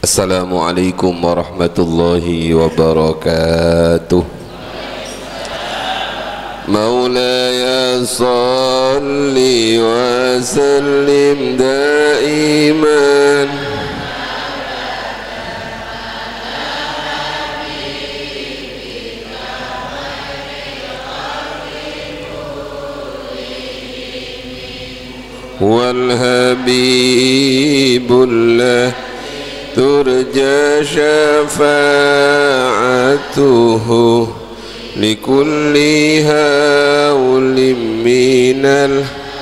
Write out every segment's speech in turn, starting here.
Assalamualaikum warahmatullahi wabarakatuh. Maulaya salli wa sallim daiman wal habibullah turja syafa'atuhu likulli haulim minal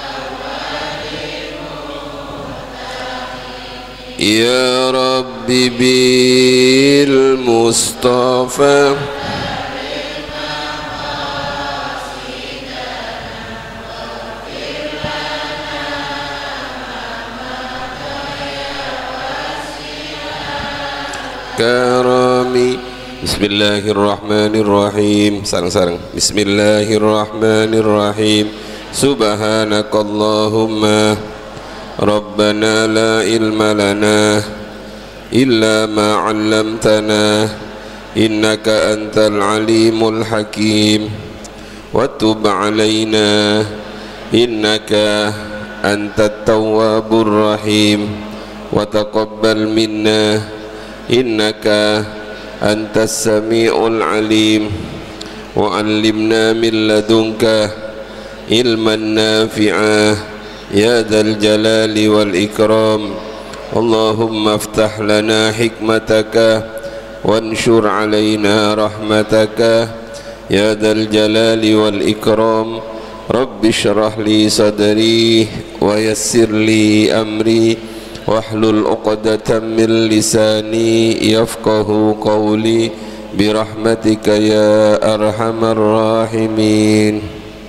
ya rabbi bil mustafa karami. Bismillahirrahmanirrahim. Sareng-sareng. Bismillahirrahmanirrahim. Subhanakallahumma Rabbana la ilma lana illa ma 'allamtana innaka antal alimul hakim wa tub 'alaina innaka antat tawwabur rahim wa taqabbal minna innaka antas sami'ul alim wa 'allimna min ladunka ilman nafi'a ya dzal jalali wal ikram. Allahumma iftah lana hikmataka wanshur 'alaina rahmataka ya dzal jalali wal ikram. Rabbi shrah li sadri wa yassir li amri wahlul 'uqdatam min lisani yafqahu qawli birahmatika ya arhamar rahimin.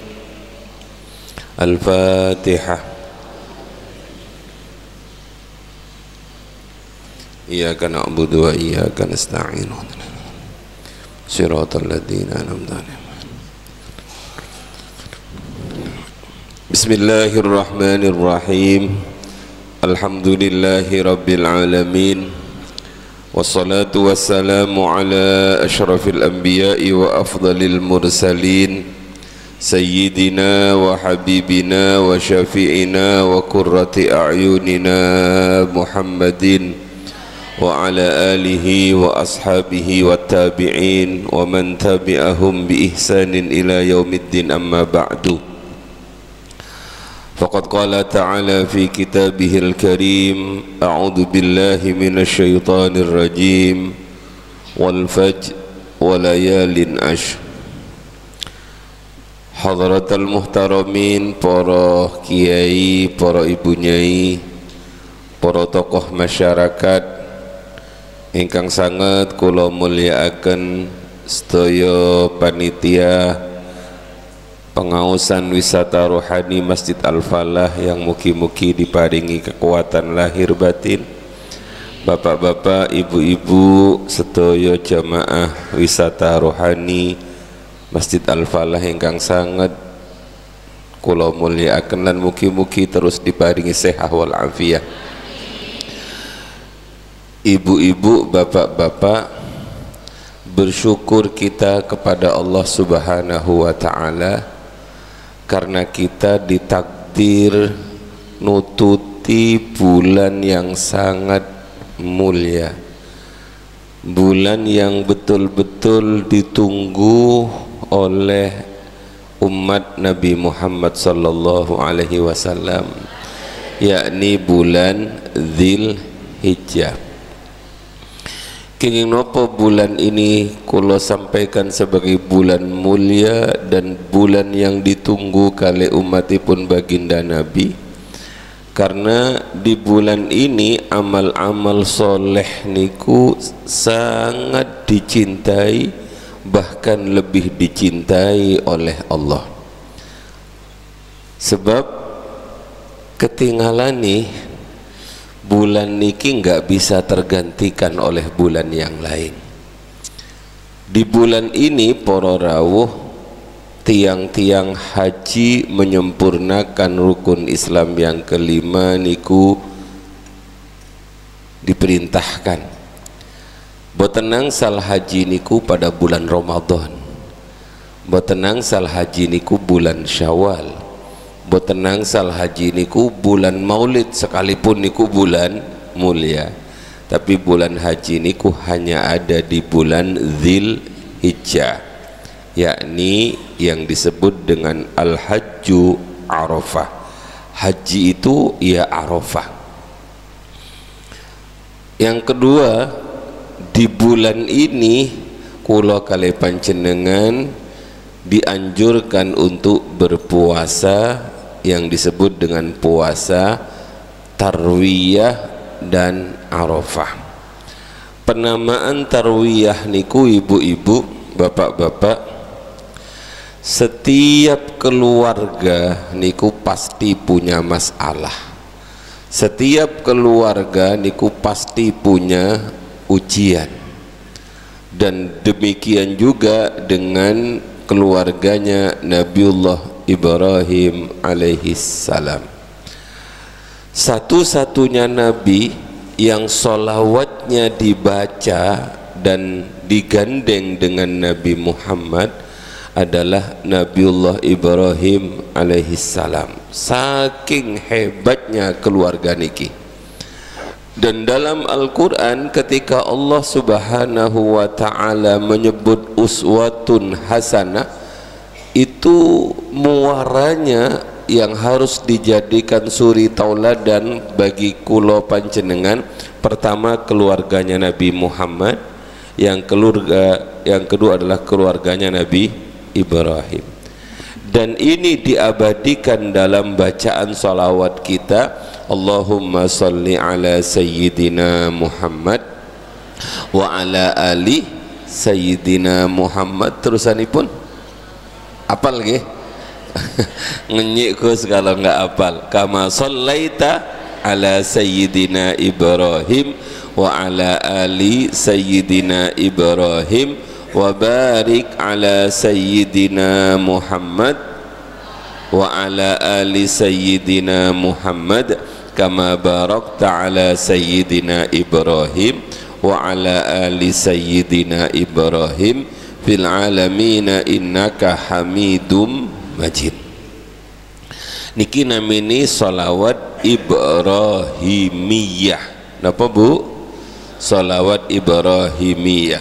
Al-Fatihah. Iyyaka na'budu wa iyyaka nasta'in. Shiratal ladzina an'amta 'alaihim. Bismillahirrahmanirrahim. Alhamdulillahi rabbil alamin. Wassalatu wassalamu ala ashrafil anbiya'i wa afdalil mursalin sayyidina wa habibina wa syafi'ina wa qurrati a'yunina Muhammadin wa ala alihi wa ashabihi wa tabi'in wa man tabi'ahum bi ihsanin ila yaumiddin, amma ba'du. Faqad qala ta'ala fi kitabihil karim, a'udzu billahi minasy syaithanir rajim, wal fajr wa layalin ashr. Hadratal muhtaramin, para kiai, para ibu nyai, para tokoh masyarakat ingkang sangat kula mulyakaken, sedaya panitia pengawasan wisata rohani Masjid Al-Falah yang mugi-mugi diparingi kekuatan lahir batin, bapak-bapak, ibu-ibu, sedaya jamaah wisata rohani Masjid Al-Falah ingkang sangat kula mulyakaken lan mugi-mugi terus diparingi sehat wal afiat. Ibu-ibu, bapak-bapak, bersyukur kita kepada Allah Subhanahu wa ta'ala karena kita ditakdir nututi bulan yang sangat mulia, bulan yang betul-betul ditunggu oleh umat Nabi Muhammad sallallahu alaihi wasallam, yakni bulan Dzulhijjah. Kenging nopo bulan ini kula sampaikan sebagai bulan mulia dan bulan yang ditunggu kali umatipun baginda Nabi, karena di bulan ini amal-amal soleh niku sangat dicintai, bahkan lebih dicintai oleh Allah. Sebab ketinggalan nih bulan niki nggak bisa tergantikan oleh bulan yang lain. Di bulan ini para rawuh, tiang-tiang haji menyempurnakan rukun Islam yang kelima niku diperintahkan Boten nangsal haji niku pada bulan Ramadan, boten nangsal haji niku bulan Syawal, boten nangsal haji niku bulan Maulid sekalipun niku bulan mulia. Tapi bulan haji niku hanya ada di bulan Dzulhijjah, yakni yang disebut dengan Al-Hajju Arafah. Haji itu ya Arafah. Yang kedua, di bulan ini kula kali panjenengan dianjurkan untuk berpuasa yang disebut dengan puasa Tarwiyah dan Arafah. Penamaan Tarwiyah niku ibu-ibu, bapak-bapak, setiap keluarga niku pasti punya masalah. Setiap keluarga niku pasti punya ujian. Dan demikian juga dengan keluarganya Nabiullah Ibrahim alaihissalam. Satu-satunya nabi yang sholawatnya dibaca dan digandeng dengan Nabi Muhammad adalah Nabiullah Ibrahim alaihissalam. Saking hebatnya keluarga niki. Dan dalam Al-Quran ketika Allah subhanahu wa ta'ala menyebut uswatun hasanah, itu muaranya yang harus dijadikan suri tauladan bagi kulo panjenengan. Pertama keluarganya Nabi Muhammad, yang kedua adalah keluarganya Nabi Ibrahim. Dan ini diabadikan dalam bacaan salawat kita, Allahumma salli ala sayyidina Muhammad wa ala ali sayyidina Muhammad. Terusanipun apal nggih? Ngenyik Gus kalau enggak apal. Kama sallaita ala sayyidina Ibrahim wa ala ali sayyidina Ibrahim wa barik ala sayyidina Muhammad wa ala ali sayyidina Muhammad kama barakta ala sayyidina Ibrahim wa ala ali sayyidina Ibrahim fil alamin innaka hamidum majid. Niki namini sholawat Ibrahimiyah. Napa Bu? Sholawat Ibrahimiyah.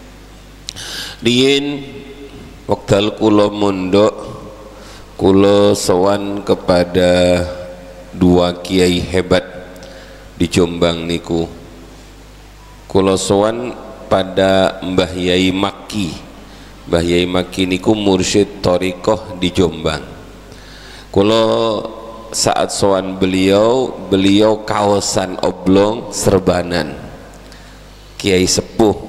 Riyin wekdal kula mondok, kula sowan kepada dua kiai hebat di Jombang niku. Kula sowan pada Mbah Yai Maki. Mbah Yai Maki niku mursyid thariqah di Jombang. Kula saat sowan beliau kaosan oblong serbanan, kiai sepuh.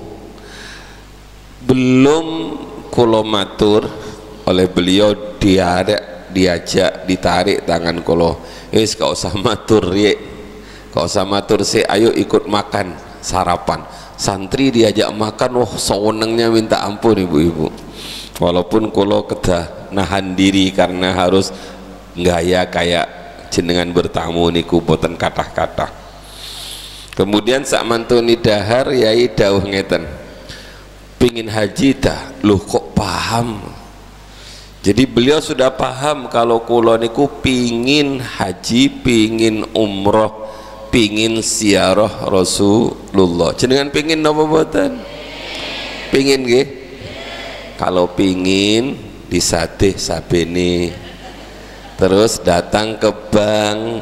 Belum kula matur oleh beliau diajak ditarik tangan kula, wis gak usah matur riek, gak usah matur sih, ayo ikut makan sarapan. Santri diajak makan, wah senengnya minta ampun ibu-ibu. Walaupun kula kedah nahan diri karena harus gaya kayak jenengan bertamu niku boten kathah-kathah. Kemudian sak mantuni dahar yai dawuh ngeten, pingin haji dah, loh kok paham? Jadi beliau sudah paham kalau kula niku pingin haji, pingin umroh, pingin ziarah Rasulullah. Jenengan pingin napa mboten? Pingin nggih? Kalau pingin disatih sabene, terus datang ke bank.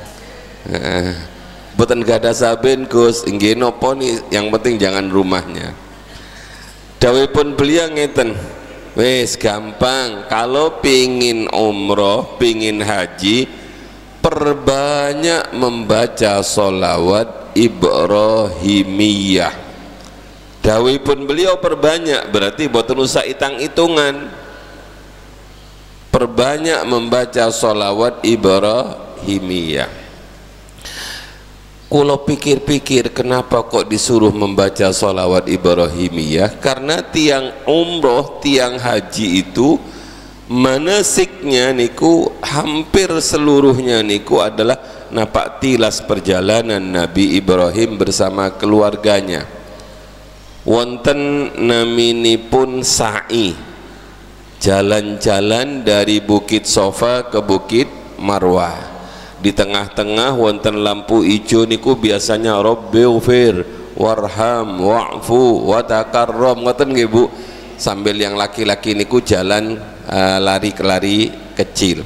Mboten gada saben Gus, nggih napa nih, yang penting jangan rumahnya. Dawuhipun beliau ngeten, wis gampang, kalau pingin umroh, pingin haji, perbanyak membaca sholawat Ibrahimiyah. Dawuhipun beliau perbanyak, berarti boten usah hitung-hitungan. Perbanyak membaca sholawat Ibrahimiyah. Kalau pikir-pikir kenapa kok disuruh membaca sholawat Ibrahimiyah? Karena tiang umroh, tiang haji itu manasiknya niku hampir seluruhnya niku adalah napak tilas perjalanan Nabi Ibrahim bersama keluarganya. wonten naminipun sa'i, jalan-jalan dari Bukit Sofa ke Bukit Marwah. Di tengah-tengah wonten lampu hijau niku biasanya Rabbighfir warham wa'fu wa takarram, ngoten nggih Bu. Sambil yang laki-laki niku jalan lari kecil.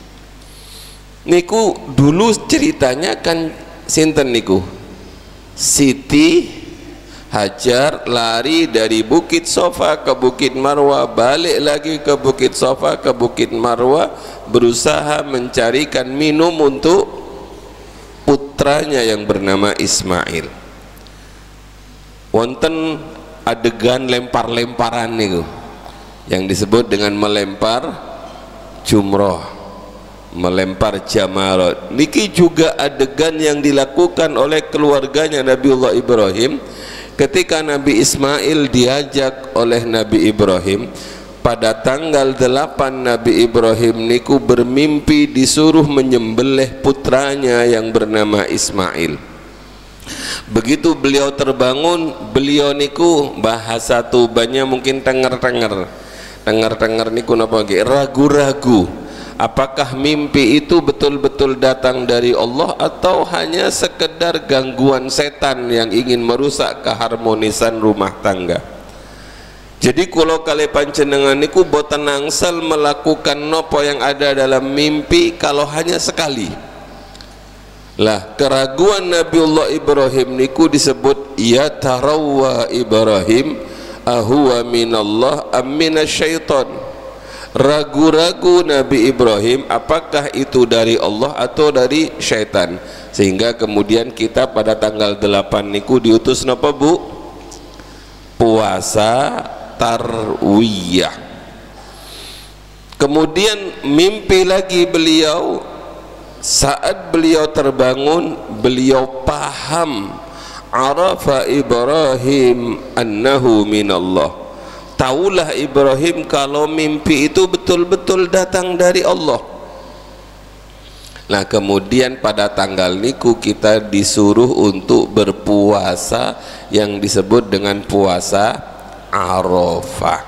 Niku dulu ceritanya kan sinten niku? Siti Hajar lari dari Bukit Sofa ke Bukit Marwah, balik lagi ke Bukit Sofa ke Bukit Marwah, berusaha mencarikan minum untuk putranya yang bernama Ismail. Wonten adegan lempar-lemparan niku yang disebut dengan melempar jumroh, melempar jamarat. Niki juga adegan yang dilakukan oleh keluarganya Nabiullah Ibrahim ketika Nabi Ismail diajak oleh Nabi Ibrahim. Pada tanggal 8 Nabi Ibrahim niku bermimpi disuruh menyembelih putranya yang bernama Ismail. Begitu beliau terbangun, beliau niku bahasa Tubanya mungkin tenger-tenger niku napa nggih, ragu-ragu apakah mimpi itu betul-betul datang dari Allah atau hanya sekedar gangguan setan yang ingin merusak keharmonisan rumah tangga. Jadi kalau kali panjenengan niku boten angsal melakukan nopo yang ada dalam mimpi kalau hanya sekali. Lah keraguan Nabiullah Ibrahim niku disebut ya tarawwa Ibrahim ahuwa minallah am minasyaiton. Ragu-ragu Nabi Ibrahim apakah itu dari Allah atau dari syaitan, sehingga kemudian kita pada tanggal 8 niku diutus napa Bu? Puasa tarwiyah. Kemudian mimpi lagi beliau, saat beliau terbangun beliau paham, arafa Ibrahim annahu minallah. Taulah Ibrahim kalau mimpi itu betul-betul datang dari Allah. Nah kemudian pada tanggal niku kita disuruh untuk berpuasa yang disebut dengan puasa Arafah.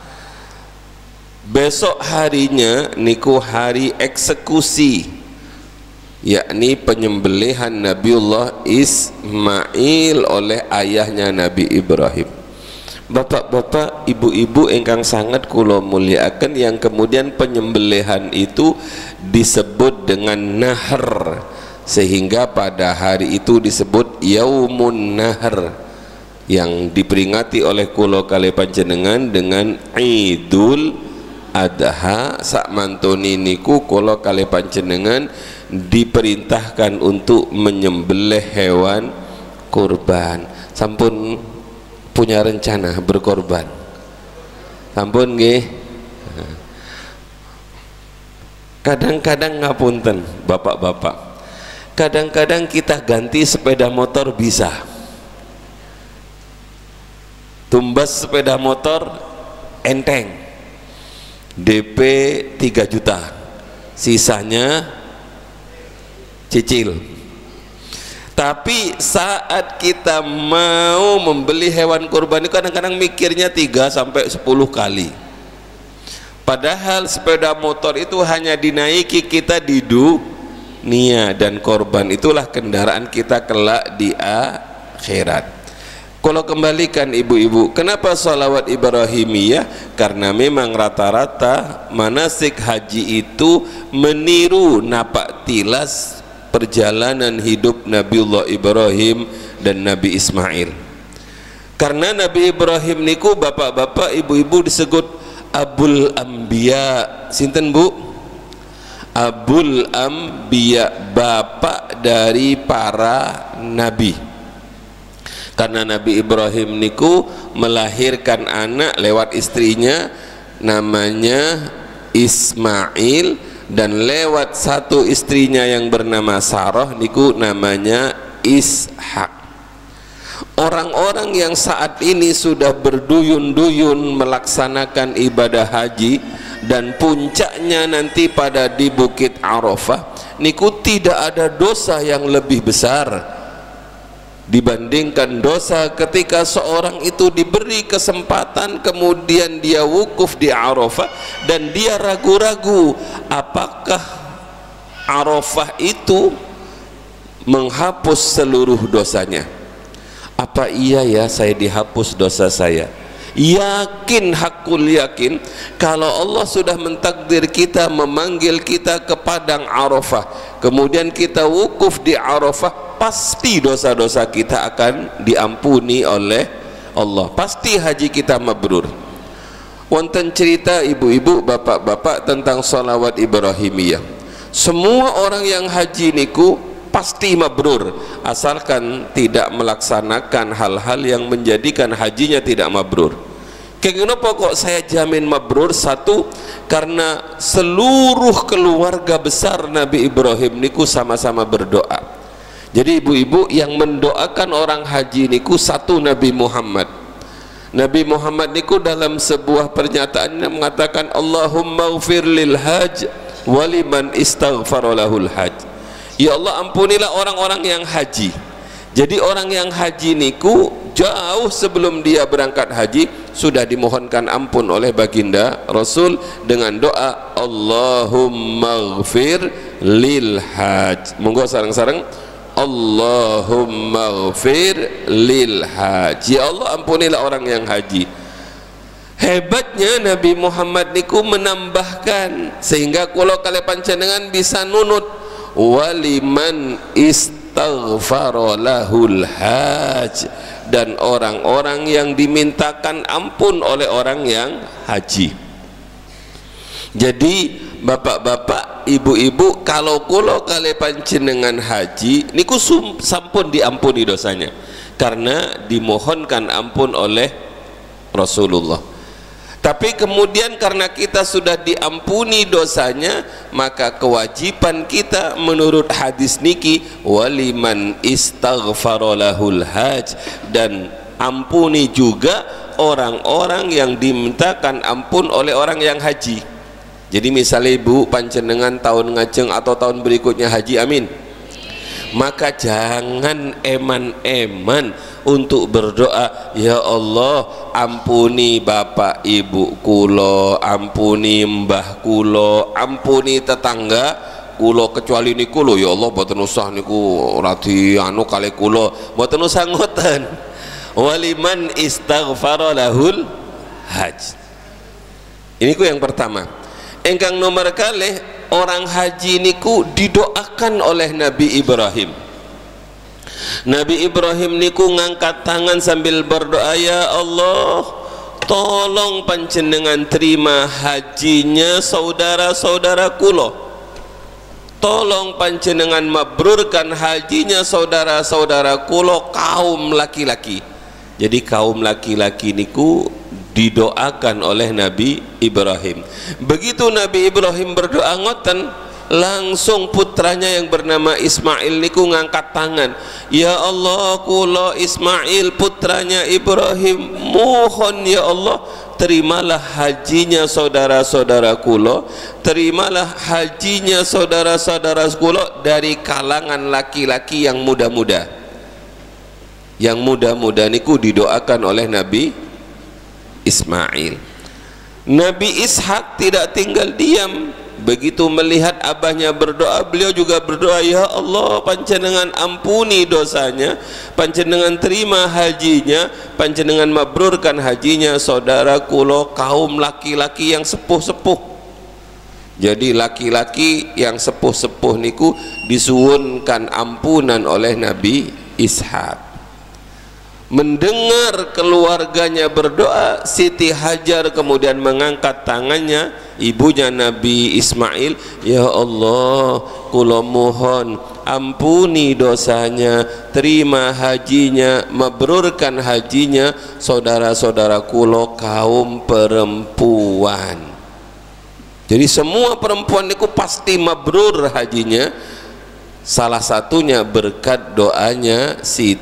Besok harinya niku hari eksekusi, yakni penyembelihan Nabiullah Ismail oleh ayahnya Nabi Ibrahim. Bapak-bapak, ibu-ibu ingkang sangat kula muliakan, yang kemudian penyembelihan itu disebut dengan nahr, sehingga pada hari itu disebut Yaumun Nahr, yang diperingati oleh kula kali panjenengan dengan Idul Adha. Sak mantuni niku kula kali panjenengan diperintahkan untuk menyembelih hewan kurban. Sampun punya rencana berkorban? Sampun nggih? Kadang-kadang ngapunten bapak-bapak, kadang-kadang kita ganti sepeda motor bisa, tumbas sepeda motor enteng, DP 3 juta, sisanya cicil. Tapi saat kita mau membeli hewan kurban itu kadang-kadang mikirnya 3 sampai 10 kali. Padahal sepeda motor itu hanya dinaiki kita di dunia, dan korban itulah kendaraan kita kelak di akhirat. Kalau kembalikan ibu-ibu, kenapa sholawat Ibrahimiyah? Karena memang rata-rata manasik haji itu meniru napak tilas perjalanan hidup Nabiullah Ibrahim dan Nabi Ismail. Karena Nabi Ibrahim niku bapak-bapak, ibu-ibu disebut Abul Anbiya. Sinten Bu? Abul Anbiya, bapak dari para nabi. Karena Nabi Ibrahim niku melahirkan anak lewat istrinya namanya Ismail, dan lewat satu istrinya yang bernama Sarah niku namanya Ishak. Orang-orang yang saat ini sudah berduyun-duyun melaksanakan ibadah haji dan puncaknya nanti pada di Bukit Arafah niku tidak ada dosa yang lebih besar dibandingkan dosa ketika seorang itu diberi kesempatan kemudian dia wukuf di Arafah dan dia ragu-ragu apakah Arafah itu menghapus seluruh dosanya. Apa iya ya saya dihapus dosa saya? Yakin, hakul yakin, kalau Allah sudah mentakdir kita, memanggil kita ke padang Arafah, kemudian kita wukuf di Arafah, pasti dosa-dosa kita akan diampuni oleh Allah, pasti haji kita mabrur. Wonten cerita ibu-ibu, bapak-bapak tentang sholawat Ibrahimiyah. Semua orang yang haji niku pasti mabrur, asalkan tidak melaksanakan hal-hal yang menjadikan hajinya tidak mabrur. Kenapa kok saya jamin mabrur? Satu, karena seluruh keluarga besar Nabi Ibrahim niku sama-sama berdoa. Jadi ibu-ibu yang mendoakan orang haji niku satu Nabi Muhammad. Nabi Muhammad niku dalam sebuah pernyataannya mengatakan Allahumma ghfir lil hajj waliman istaghfara lahul hajj. Ya Allah, ampunilah orang-orang yang haji. Jadi orang yang haji niku jauh sebelum dia berangkat haji sudah dimohonkan ampun oleh baginda Rasul dengan doa Allahumma ghfir lil hajj. Monggo sareng-sareng Allahumma ghfir lil hajj. Ya Allah, ampunilah orang yang haji. Hebatnya Nabi Muhammad niku menambahkan sehingga kalau kalian panjenengan bisa nunut waliman istaghfara lahul hajj, dan orang-orang yang dimintakan ampun oleh orang yang haji. Jadi bapak-bapak, ibu-ibu, kalau kulo kali panjenengan haji niku sampun diampuni dosanya karena dimohonkan ampun oleh Rasulullah. Tapi kemudian karena kita sudah diampuni dosanya, maka kewajiban kita menurut hadis niki waliman istaghfara lahul hajj, dan ampuni juga orang-orang yang dimintakan ampun oleh orang yang haji. Jadi misalnya ibu panjenengan tahun ngajeng atau tahun berikutnya haji, amin, maka jangan eman-eman untuk berdoa, ya Allah ampuni bapak ibu kulo, ampuni mbah kulo, ampuni tetangga kulo, kecuali niku lho ya Allah boten usah niku radi anu kali kulo, boten usah ngoten. Waliman istaghfara lahul hajj. Ini ku yang pertama. Engkang nomor kalih, orang haji niku didoakan oleh Nabi Ibrahim. Nabi Ibrahim niku ngangkat tangan sambil berdoa, ya Allah tolong panjenengan terima hajinya saudara-saudara kulo, tolong panjenengan mabrurkan hajinya saudara-saudara kulo kaum laki-laki. Jadi kaum laki-laki niku didoakan oleh Nabi Ibrahim. Begitu Nabi Ibrahim berdoa ngoten, langsung putranya yang bernama Ismail niku ngangkat tangan, ya Allah kula Ismail putranya Ibrahim mohon ya Allah terimalah hajinya saudara-saudara kula, terimalah hajinya saudara-saudara kula dari kalangan laki-laki yang muda-muda. Yang muda-muda niku didoakan oleh Nabi Ismail. Nabi Ishak tidak tinggal diam. Begitu melihat abahnya berdoa, beliau juga berdoa, ya Allah panjenengan ampuni dosanya, panjenengan terima hajinya, panjenengan mabrurkan hajinya saudara kulo kaum laki-laki yang sepuh-sepuh. Jadi laki-laki yang sepuh-sepuh niku disuwunkan ampunan oleh Nabi Ishak. Mendengar keluarganya berdoa, Siti Hajar kemudian mengangkat tangannya, ibunya Nabi Ismail, ya Allah kula mohon ampuni dosanya, terima hajinya, mabrurkan hajinya saudara-saudara kula kaum perempuan. Jadi semua perempuan itu pasti mabrur hajinya, salah satunya berkat doanya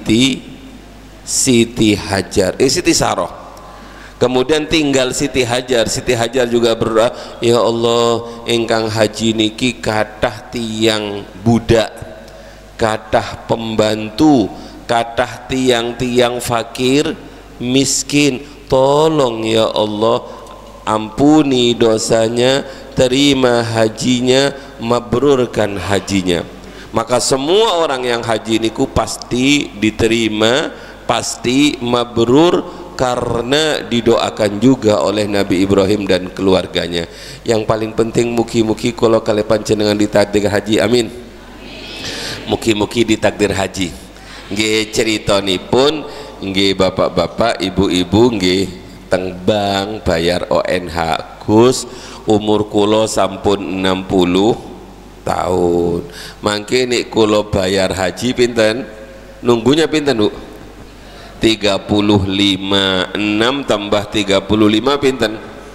Siti Hajar, Siti Saroh. Kemudian tinggal Siti Hajar. Siti Hajar juga berdoa, ya Allah engkang haji niki kathah tiyang budak, kathah pembantu, kathah tiang-tiang fakir miskin, tolong ya Allah ampuni dosanya, terima hajinya, mabrurkan hajinya. Maka semua orang yang haji niku pasti diterima, pasti mabrur, karena didoakan juga oleh Nabi Ibrahim dan keluarganya. Yang paling penting mugi-mugi kalau kalian panjenengan ditakdir haji, amin. Mugi-mugi ditakdir haji. Nggih ceritanipun nggih bapak-bapak, ibu-ibu nggih teng bank bayar ONH. Gus, umur kula sampun 60 tahun. Mangke nek kula bayar haji pinten? Nunggunya pinten, Bu? 35. 6 tambah 35 pinten?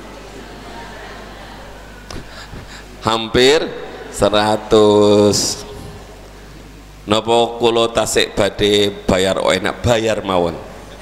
Hampir 100. Napa kula tasik badhe bayar ONH? Bayar mawon.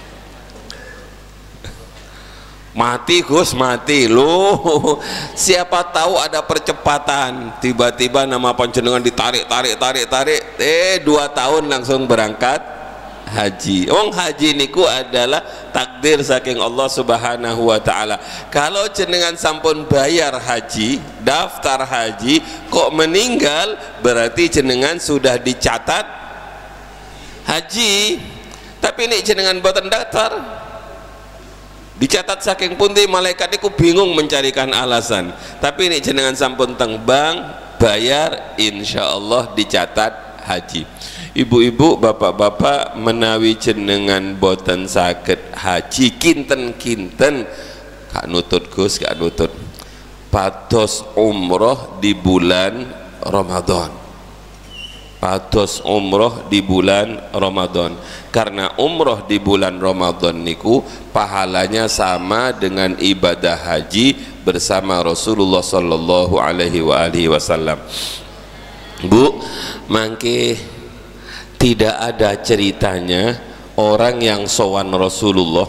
Mati Gus, mati loh. Siapa tahu ada percepatan, tiba-tiba nama panjenengan ditarik 2 tahun langsung berangkat haji. Wong haji niku adalah takdir saking Allah Subhanahu wa taala. Kalau jenengan sampun bayar haji, daftar haji, kok meninggal, berarti jenengan sudah dicatat haji. Tapi ini jenengan boten daftar, dicatat saking pundi, malaikat niku bingung mencarikan alasan. Tapi ini jenengan sampun teng bank bayar, insyaallah dicatat haji. Ibu-ibu, bapak-bapak, menawi jenengan boten saged haji kinten-kinten, gak nutut Gus, gak nutut, pados umroh di bulan Ramadan, pados umroh di bulan Ramadan. Karena umroh di bulan Ramadan niku pahalanya sama dengan ibadah haji bersama Rasulullah sallallahu alaihi wasallam. Bu, mangke tidak ada ceritanya orang yang sowan Rasulullah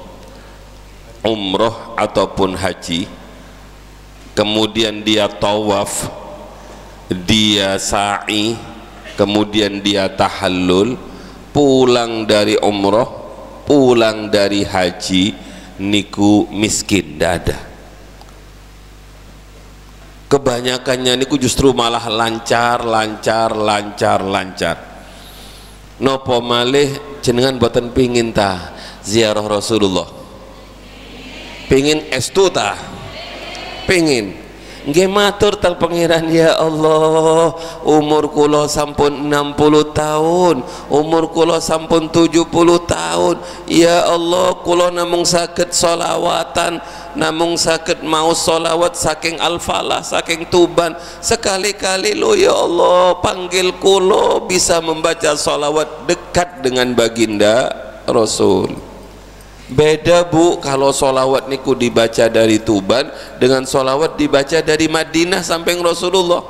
umroh ataupun haji, kemudian dia tawaf, dia sa'i, kemudian dia tahallul, pulang dari umroh, pulang dari haji niku miskin, dada. Kebanyakannya niku justru malah lancar. Nopo malih jenengan boten pingin ta ziarah Rasulullah? Pingin estu ta? Pingin. Nggih matur teng pangeran, ya Allah, umur kula sampun 60 tahun, umur kula sampun 70 tahun, ya Allah, kula namung saged sholawatan, namung saged mau sholawat saking Al-Falah, saking Tuban, sekali-kali lo ya Allah panggil kula bisa membaca sholawat dekat dengan baginda Rasul. Beda Bu, kalau sholawat niku dibaca dari Tuban dengan sholawat dibaca dari Madinah samping Rasulullah.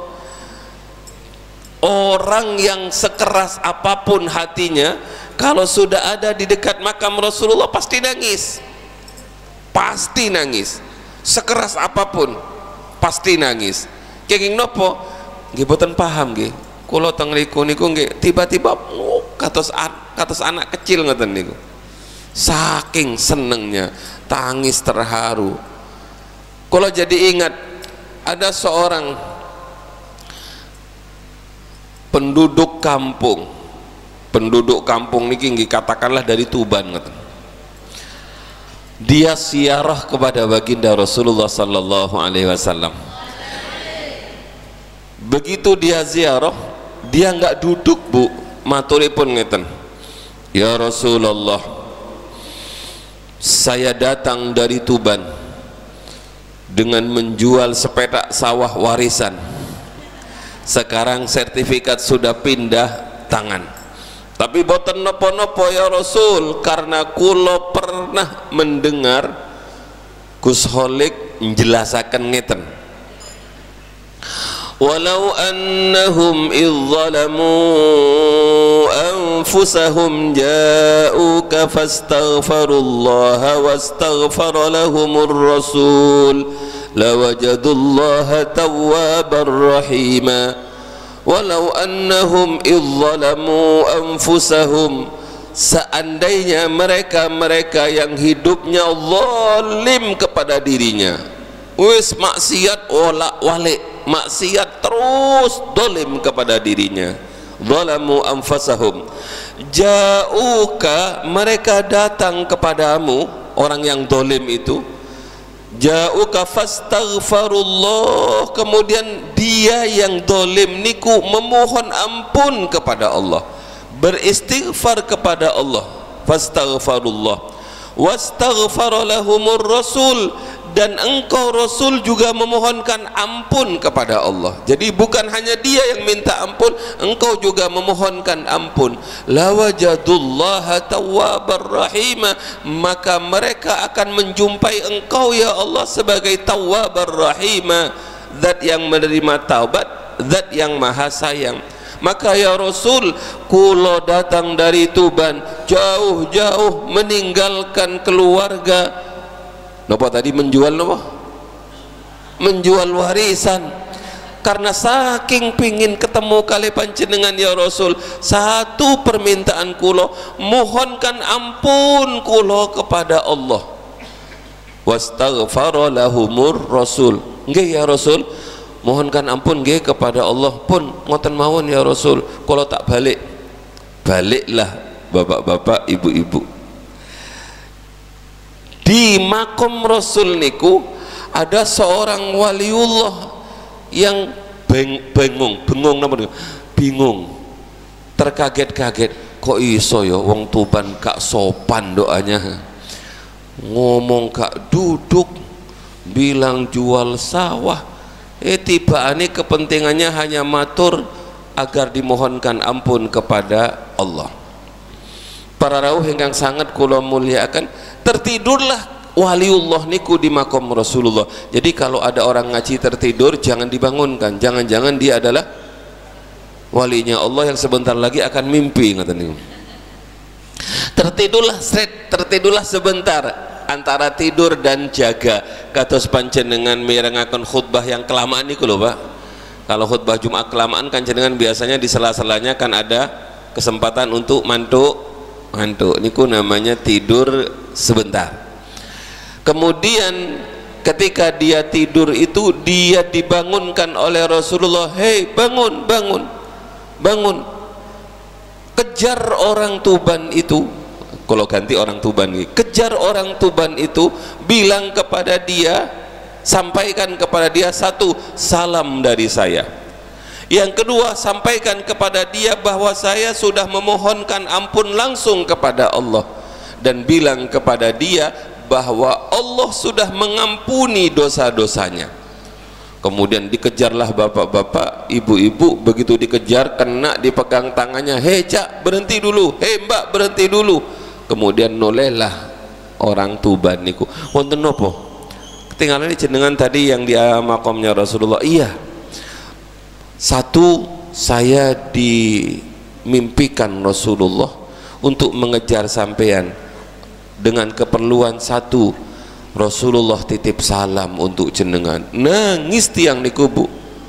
Orang yang sekeras apapun hatinya, kalau sudah ada di dekat makam Rasulullah pasti nangis, pasti nangis. Sekeras apapun pasti nangis. Kenging nopo? Nggih boten paham nggih. Kula teng mriku niku nggih tiba-tiba kados anak kecil ngoten niku. Saking senengnya, tangis terharu. Kalau jadi ingat ada seorang penduduk kampung niki katakanlah dari Tuban, dia ziarah kepada baginda Rasulullah sallallahu alaihi wasallam. Begitu dia ziarah, dia nggak duduk Bu, maturipun ngeten, ya Rasulullah, saya datang dari Tuban dengan menjual sepetak sawah warisan. Sekarang sertifikat sudah pindah tangan. Tapi boten nopo-nopo ya Rasul, karena kula pernah mendengar Gus Holik menjelasaken ngeten. Walau annahum idh zalamu anfusahum ja'uka fastaghfarullaha wastaghfara lahumur rasul lawajadullaha tawwabar rahima. Walau annahum idh zalamu anfusahum seandainya mereka-mereka yang hidupnya zalim kepada dirinya, wis maksiat wala-walik, maksiat terus zalim kepada dirinya, zalamu anfusahum, ja'uka, mereka datang kepadamu, orang yang zalim itu, ja'uka fastaghfarullah, kemudian dia yang zalim niku memohon ampun kepada Allah, beristighfar kepada Allah, fastaghfarullah, wastaghfara lahumur rasul, dan engkau Rasul juga memohonkan ampun kepada Allah. Jadi bukan hanya dia yang minta ampun, engkau juga memohonkan ampun. La wajadullaha tawwabar rahima, maka mereka akan menjumpai engkau ya Allah sebagai tawwabar rahima, zat yang menerima taubat, zat yang maha sayang. Maka ya Rasul, kulo datang dari Tuban, jauh-jauh meninggalkan keluarga. Napa tadi menjual napa? Menjual warisan. Karena saking pingin ketemu kali panjenengan ya Rasul, satu permintaan kulo, mohonkan ampun kulo kepada Allah. Wastaghfara lahumur Rasul. Nggih ya Rasul, mohonkan ampun nggih kepada Allah, pun ngoten mawon ya Rasul, kulo tak balik. Baliklah bapak-bapak, ibu-ibu. Di makom Rasul niku ada seorang waliullah yang bingung, terkaget-kaget, kok iso ya wong Tuban gak sopan doanya, ngomong gak duduk, bilang jual sawah, tibaane kepentingannya hanya matur agar dimohonkan ampun kepada Allah. Para rawuh ingkang sangat kula muliakan, tertidurlah waliullah niku di makom Rasulullah. Jadi kalau ada orang ngaji tertidur, jangan dibangunkan, jangan-jangan dia adalah walinya Allah yang sebentar lagi akan mimpi, ngaten niku. Tertidurlah sebentar, antara tidur dan jaga. Kados panjenengan mirengaken khutbah yang kelamaan niku lho Pak. Kalau khutbah Jumat kelamaan kan jenengan biasanya di sela-selanya kan ada kesempatan untuk mantuk niku namanya tidur sebentar. Kemudian ketika dia tidur itu, dia dibangunkan oleh Rasulullah, hei bangun, bangun, bangun, kejar orang Tuban itu. Kalau ganti orang Tuban, kejar orang Tuban itu, bilang kepada dia, sampaikan kepada dia, satu, salam dari saya. Yang kedua, sampaikan kepada dia bahwa saya sudah memohonkan ampun langsung kepada Allah, dan bilang kepada dia bahwa Allah sudah mengampuni dosa-dosanya. Kemudian dikejarlah bapak-bapak, ibu-ibu, begitu dikejar kena dipegang tangannya, hei cak berhenti dulu, hei mbak berhenti dulu. Kemudian nolehlah orang Tuban niku, wonten nopo? Ketinggalan jenengan tadi yang di makomnya Rasulullah. Iya. Satu, saya dimimpikan Rasulullah untuk mengejar sampean dengan keperluan satu, Rasulullah titip salam untuk jenengan. Nangis tiang niku Bu.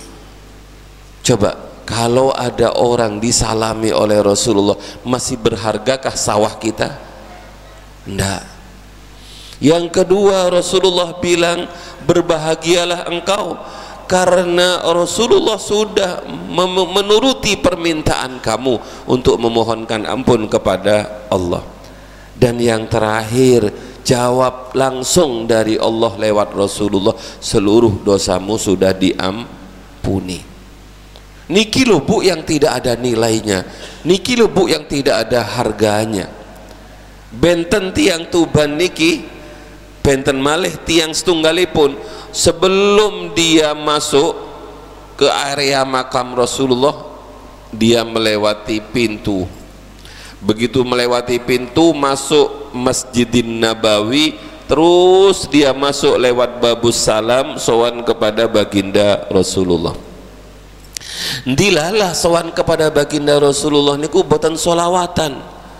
Coba kalau ada orang disalami oleh Rasulullah, masih berhargakah sawah kita? Enggak. Yang kedua, Rasulullah bilang, berbahagialah engkau karena Rasulullah sudah menuruti permintaan kamu untuk memohonkan ampun kepada Allah. Dan yang terakhir, jawab langsung dari Allah lewat Rasulullah, seluruh dosamu sudah diampuni. Niki lho Bu yang tidak ada nilainya, niki lho Bu yang tidak ada harganya. Benten tiang Tuban niki, benten malih tiang setunggalipun, sebelum dia masuk ke area makam Rasulullah, dia melewati pintu. Begitu melewati pintu, masuk Masjidin Nabawi, terus dia masuk lewat Babus Salam, sowan kepada baginda Rasulullah. Ndilalah sowan kepada baginda Rasulullah niku boten solawatan,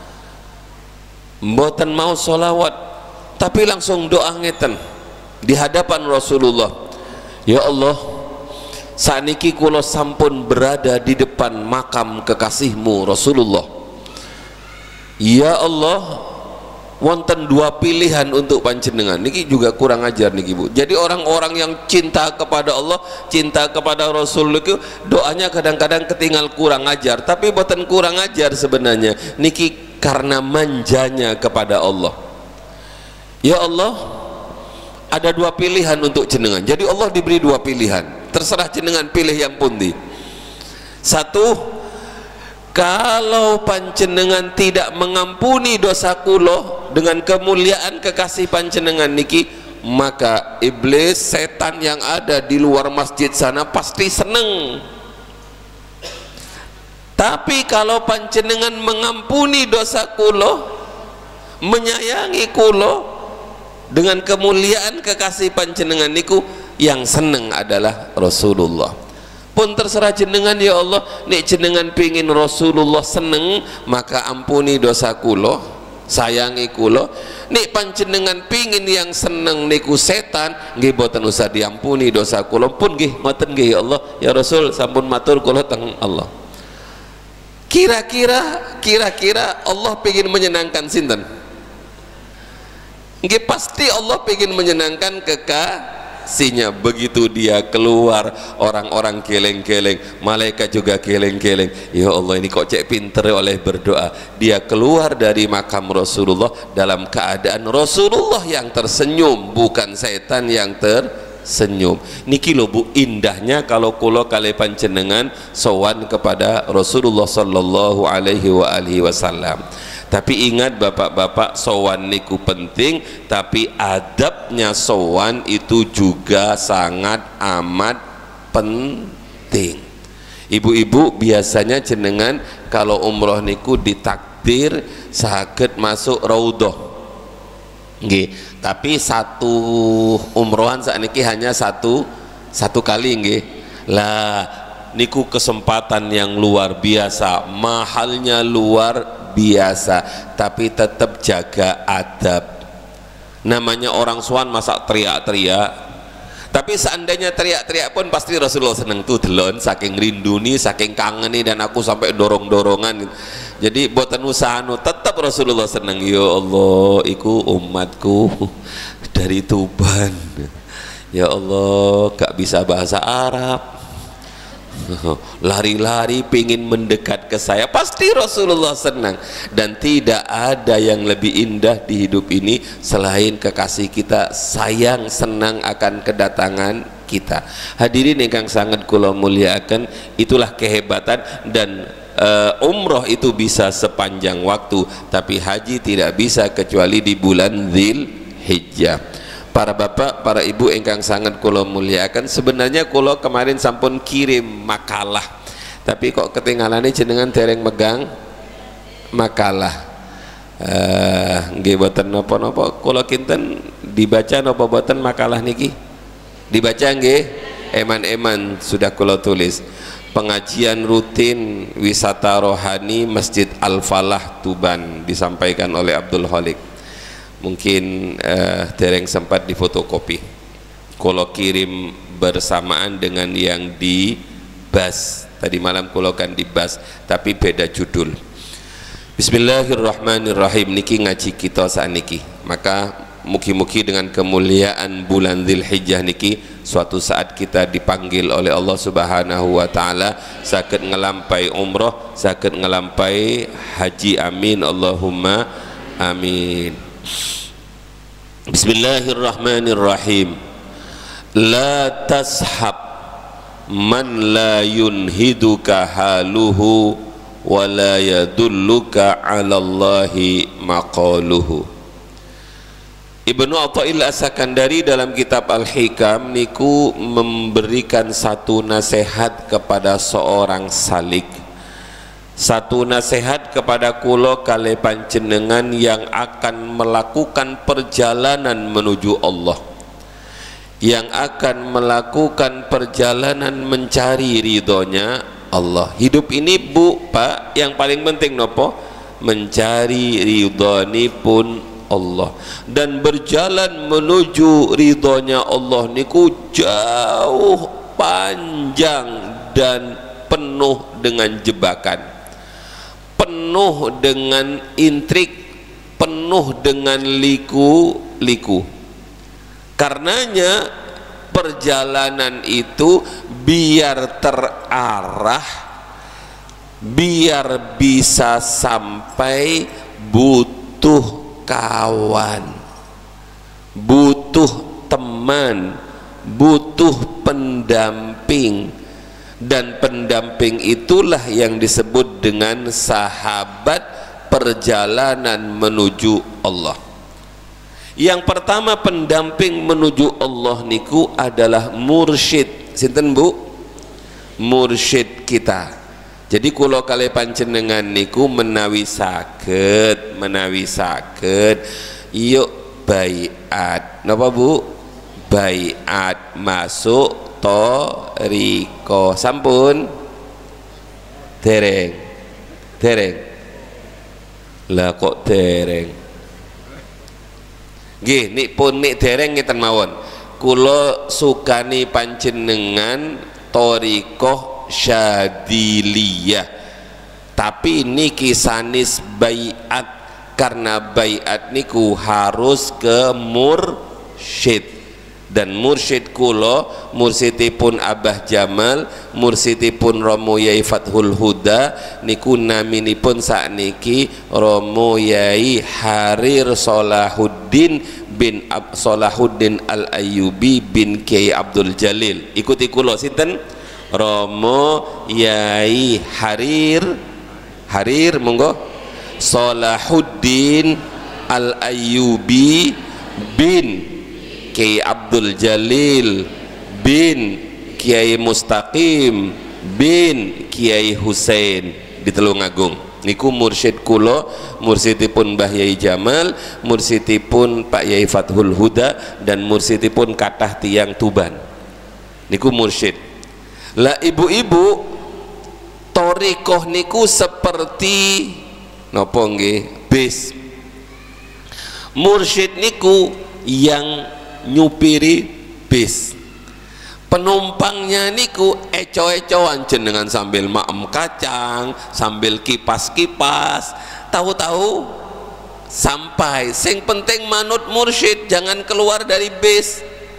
boten mau solawat, tapi langsung doa ngeten di hadapan Rasulullah. Ya Allah, saniki kula sampun berada di depan makam kekasihmu Rasulullah. Ya Allah, wonten dua pilihan untuk panjenengan. Niki juga kurang ajar niki Bu. Jadi orang-orang yang cinta kepada Allah, cinta kepada Rasul itu doanya kadang-kadang ketinggal kurang ajar, tapi boten kurang ajar sebenarnya. Niki karena manjanya kepada Allah. Ya Allah, ada dua pilihan untuk jenengan. Jadi Allah diberi dua pilihan. Terserah jenengan pilih yang pundi. Satu, kalau panjenengan tidak mengampuni dosa kula dengan kemuliaan kekasih panjenengan niki, maka iblis setan yang ada di luar masjid sana pasti seneng. Tapi kalau panjenengan mengampuni dosa kula, menyayangi kula dengan kemuliaan kekasih panjenengan niku, yang seneng adalah Rasulullah. Pun terserah jenengan ya Allah, nek jenengan pingin Rasulullah seneng, maka ampuni dosa kula, sayangi kula. Nek panjenengan pingin yang seneng niku setan, nggih boten usah diampuni dosa kula pun nggih ngoten nggih ya Allah, ya Rasul sampun matur kula teng Allah. Kira-kira Allah pingin menyenangkan sinten? Nggih pasti Allah pingin menyenangkan kekasihnya. Begitu dia keluar, orang-orang geleng-geleng, malaikat juga geleng-geleng. Ya Allah, ini kok cek pinter oleh berdoa. Dia keluar dari makam Rasulullah dalam keadaan Rasulullah yang tersenyum, bukan setan yang tersenyum. Niki lho Bu, indahnya kalau kula kali panjenengan sowan kepada Rasulullah sallallahu alaihi wasallam. Tapi ingat bapak-bapak, sowan niku penting, tapi adabnya sowan itu juga sangat amat penting. Ibu-ibu biasanya jenengan kalau umroh niku ditakdir saged masuk raudhah. Nggih, tapi satu umrohan sakniki hanya satu kali nggih. Lah niku kesempatan yang luar biasa, mahalnya luar biasa, tapi tetap jaga adab. Namanya orang suan masa teriak-teriak, tapi seandainya teriak-teriak pun pasti Rasulullah seneng tuh delon, saking rinduni, saking kangeni, dan aku sampai dorong-dorongan. Jadi boten usahanu, tetap Rasulullah seneng. Ya Allah, iku umatku dari Tuban, ya Allah gak bisa bahasa Arab, lari-lari pingin mendekat ke saya, pasti Rasulullah senang. Dan tidak ada yang lebih indah di hidup ini selain kekasih kita sayang senang akan kedatangan kita. Hadirin yang sangat kula muliakan, itulah kehebatan. Dan umroh itu bisa sepanjang waktu, tapi haji tidak bisa kecuali di bulan Dzulhijjah. Para bapak, para ibu engkang sangat kula muliakan, sebenarnya kula kemarin sampun kirim makalah, tapi kok ketinggalannya jenengan dereng megang makalah. Nggih boten napa-napa, kula kinten dibaca napa boten makalah niki? Dibaca nggih? Eman-eman sudah kula tulis. Pengajian rutin wisata rohani Masjid Al-Falah Tuban, disampaikan oleh Abdul Khalik. Mungkin dereng sempat difotokopi, kalau kirim bersamaan dengan yang di bas tadi malam, kalau kan di bas tapi beda judul. Bismillahirrahmanirrahim. Niki ngaji kita saniki, maka mugi-mugi dengan kemuliaan bulan Dzulhijjah niki suatu saat kita dipanggil oleh Allah Subhanahu wa taala saged ngelampai umroh, saged ngelampai haji. Amin Allahumma amin. Bismillahirrahmanirrahim. La tashab man la yunhiduka haluhu wa la yadulluka ala Allahi maqaluhu. Ibnu Athail As-Sakandari dalam kitab Al-Hikam niku memberikan satu nasihat kepada seorang salik, satu nasihat kepada kula kale panjenengan yang akan melakukan perjalanan menuju Allah, yang akan melakukan perjalanan mencari ridhonya Allah. Hidup ini Bu, Pak, yang paling penting nopo? Mencari ridhonipun Allah. Dan berjalan menuju ridhonya Allah niku jauh, panjang, dan penuh dengan jebakan, penuh penuh dengan intrik, penuh dengan liku-liku. Karenanya perjalanan itu biar terarah, biar bisa sampai, butuh kawan, butuh teman, butuh pendamping, dan pendamping itulah yang disebut dengan sahabat perjalanan menuju Allah. Yang pertama pendamping menuju Allah niku adalah mursyid. Sinten Bu? Mursyid kita. Jadi kula kali panjenengan niku menawi saged yuk baiat. Napa Bu? Baiat masuk thariqah. Sampun? Dereng. Lah kok dereng? Nggih, nik pun nik dereng ngeten mawon. Kula sukani panjenengan thariqah Syadiliyah. Tapi niki sanis baiat, karena baiat niku harus ke mursyid. Dan mursyid kula, mursyidipun Abah Jamal, mursyidipun Romo Yai Fathul Huda niku naminipun sakniki Romo Yai Harir Salahuddin bin Salahuddin Al-Ayyubi bin Kiai Abdul Jalil. Ikuti kula sinten? Romo Yai Harir monggo Salahuddin Al-Ayyubi bin Kiai Abdul Jalil bin Kiai Mustaqim bin Kiai Husain di Telungagung. Niku mursyid kula, mursyidipun Mbah Yai Jamal, mursyidipun Pak Yai Fathul Huda, dan mursyidipun kathah tiyang Tuban. Niku mursyid. Lah ibu-ibu, thariqah niku seperti napa nggih? Bis. Mursyid niku yang nyupiri bis, penumpangnya niku eco-ecoan jenengan sambil maem kacang, sambil kipas-kipas, tahu-tahu sampai. Sing penting manut mursyid, jangan keluar dari bis.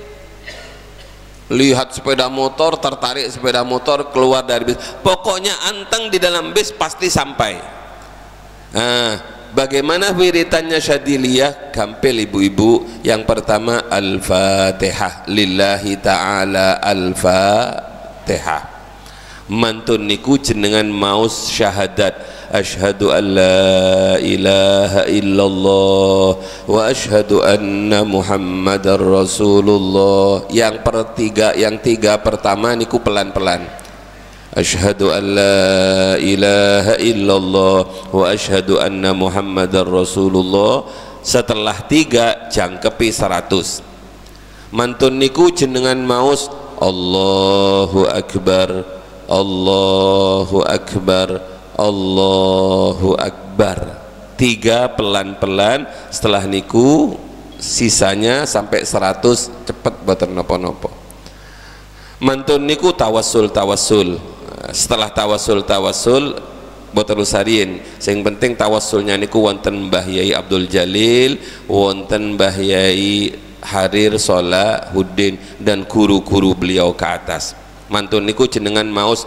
Lihat sepeda motor, tertarik sepeda motor, keluar dari bis. Pokoknya anteng di dalam bis pasti sampai. Nah, bagaimana wiritannya Syadiliyah? Gampil ibu-ibu. Yang pertama Al-Fatihah lillahi ta'ala, Al-Fatihah. Mantun niku jenengan maus syahadat, asyhadu an la ilaha illallah wa asyhadu anna muhammadar rasulullah. Yang tiga pertama niku pelan-pelan. Asyhadu an la ilaha illallah wa asyhadu anna muhammadar rasulullah. Setelah 3 jangkepi 100. Mantun niku jenengan maus Allahu akbar, Allahu akbar, Allahu akbar. 3 pelan-pelan. Setelah niku sisanya sampai 100 cepet boten napa-napa. Mantun niku tawassul. Setelah tawassul boten usariin. Sing penting tawassulnya niku wonten Mbah Yai Abdul Jalil, wonten Mbah Yai Harir Salahuddin, dan guru-guru beliau ke atas. Mantun niku jenengan maus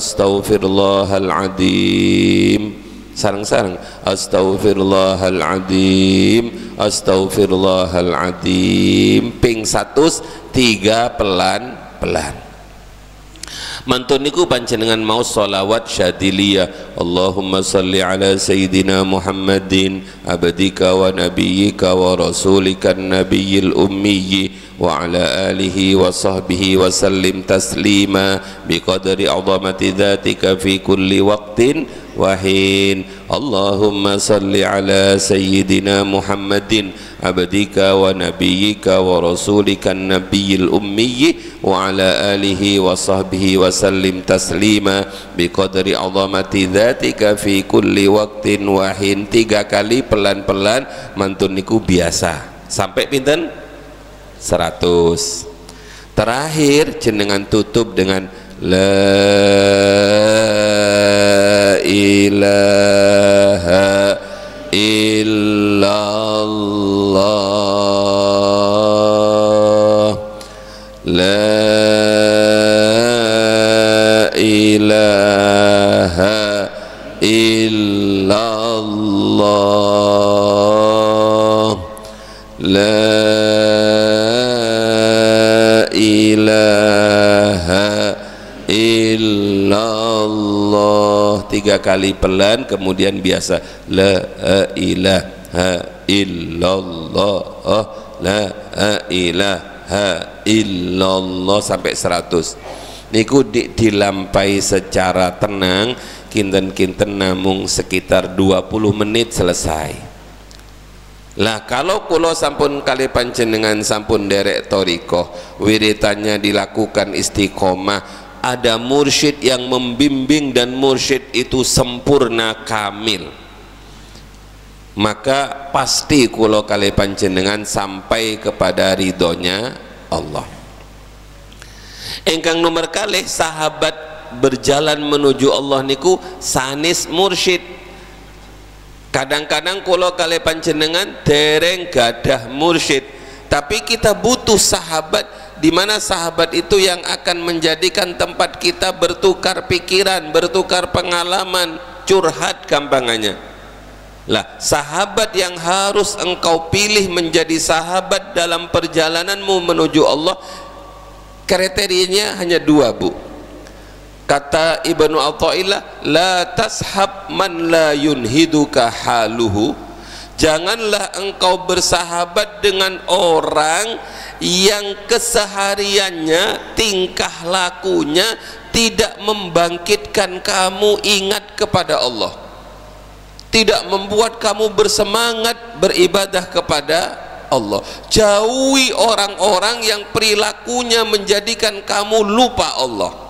astaghfirullahaladzim, sareng-sareng astaghfirullahaladzim, astaghfirullahaladzim, ping 100 3 pelan-pelan. Mantun niku panjenengan mau sholawat Syadiliyah, Allahumma salli ala Sayyidina Muhammadin abdika wa nabiyyika wa rasulika nabiyil ummiyyi wa ala alihi wa sahbihi wa sallim taslima biqadri azamati dhatika fi kulli waqtin wa hin. Allahumma salli ala Sayyidina Muhammadin abdika wa nabiyyika wa rasulika nabiyil ummiyyi wa ala alihi wa sahbihi wa sallim taslima biqadri azamati dhatika fi kulli waqtin wa hin. 3 kali pelan-pelan. Mantun niku biasa sampai pinten 100. Terakhir jenengan tutup dengan la ilaha illallah, la ilaha illallah, la ilaha illallah. 3 kali pelan, kemudian biasa, la ilaha illallah, la ilaha illallah sampai 100. Niku dilampai secara tenang, kinten-kinten namung sekitar 20 menit selesai. Lah kalau kulo sampun kali panjenengan sampun derek toriko, wiritannya dilakukan istiqomah, ada mursyid yang membimbing dan mursyid itu sempurna kamil, maka pasti kulo kali panjenengan sampai kepada ridhonya Allah. Engkang nomor kalih sahabat berjalan menuju Allah niku sanis mursyid. Kadang-kadang kulo kali panjenengan dereng gadah mursyid, tapi kita butuh sahabat, di mana sahabat itu yang akan menjadikan tempat kita bertukar pikiran, bertukar pengalaman, curhat gampangannya. Lah, sahabat yang harus engkau pilih menjadi sahabat dalam perjalananmu menuju Allah, kriterianya hanya 2, Bu. Kata Ibnu Athaillah, la tashab man la yunhiduka haluhu. Janganlah engkau bersahabat dengan orang yang kesehariannya, tingkah lakunya tidak membangkitkan kamu ingat kepada Allah, tidak membuat kamu bersemangat beribadah kepada Allah. Jauhi orang-orang yang perilakunya menjadikan kamu lupa Allah.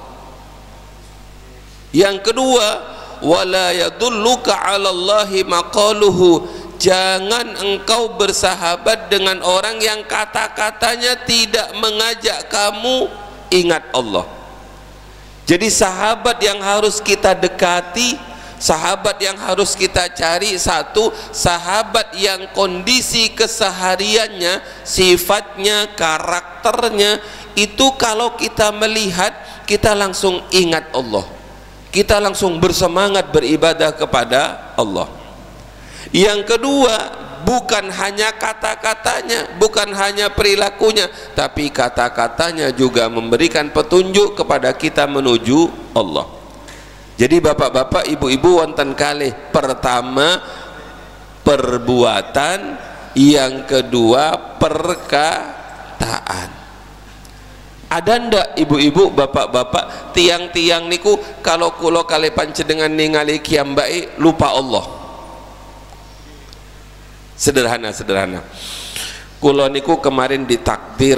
Yang kedua, wala yadulluka 'ala Allahi maqaluhu. Jangan engkau bersahabat dengan orang yang kata-katanya tidak mengajak kamu ingat Allah. Jadi sahabat yang harus kita dekati, sahabat yang harus kita cari, satu, sahabat yang kondisi kesehariannya, sifatnya, karakternya itu kalau kita melihat, kita langsung ingat Allah, kita langsung bersemangat beribadah kepada Allah. Yang kedua, bukan hanya kata-katanya, bukan hanya perilakunya, tapi kata-katanya juga memberikan petunjuk kepada kita menuju Allah. Jadi bapak-bapak, ibu-ibu, wonten kalih, pertama perbuatan, yang kedua perkataan. Ada ndak ibu-ibu, bapak-bapak, tiang-tiang niku kalau kulo kali panjenengan ningali kiambai lupa Allah? Sederhana. Kulo niku kemarin ditakdir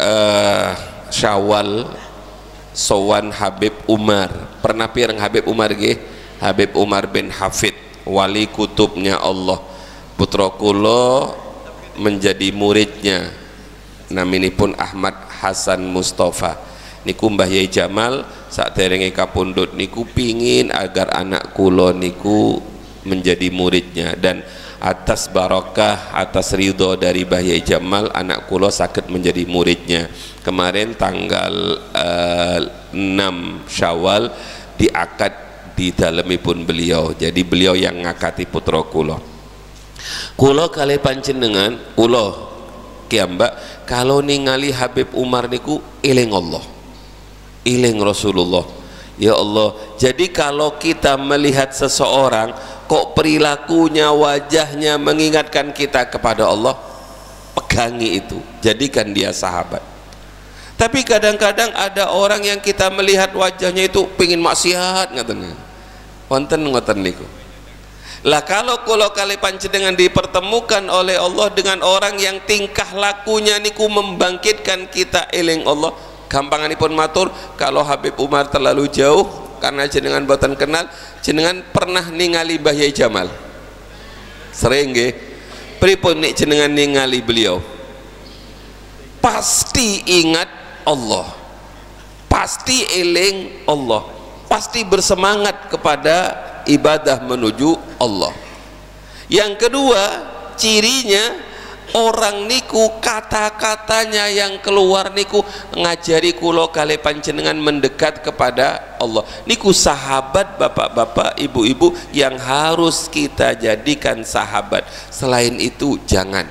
Syawal sowan Habib Umar. Pernah pireng Habib Umar nggih? Habib Umar bin Hafid, wali kutubnya Allah. Putra kulo menjadi muridnya, naminipun Ahmad Hasan Mustafa. Niku Mbah Yai Jamal saderenge kapundhut niku pingin agar anak kulo niku menjadi muridnya, dan atas barokah, atas ridho dari Mbah Yai Jamal, anak kulo sakit menjadi muridnya. Kemarin tanggal 6 Syawal diakad di dalemipun beliau. Jadi beliau yang ngakati putra kulo. Kulo kali panjenengan, kulo kiambak, kalau ningali Habib Umar niku eling Allah, eling Rasulullah. Ya Allah, jadi kalau kita melihat seseorang kok perilakunya, wajahnya mengingatkan kita kepada Allah, pegangi itu, jadikan dia sahabat. Tapi kadang-kadang ada orang yang kita melihat wajahnya itu pingin maksiat, ngaten ngoten niku. Lah kalau kali panjenengan dipertemukan oleh Allah dengan orang yang tingkah lakunya niku membangkitkan kita eling Allah, gampanganipun matur, kalau Habib Umar terlalu jauh karena jenengan boten kenal, jenengan pernah ningali Mbah Yai Jamal? Sering nggih? Pripun nek jenengan ningali beliau? Pasti ingat Allah, pasti eling Allah, pasti bersemangat kepada ibadah menuju Allah. Yang kedua, cirinya orang niku kata-katanya yang keluar niku ngajari kulo kali panjenengan mendekat kepada Allah. Niku sahabat, bapak-bapak, ibu-ibu yang harus kita jadikan sahabat. Selain itu jangan.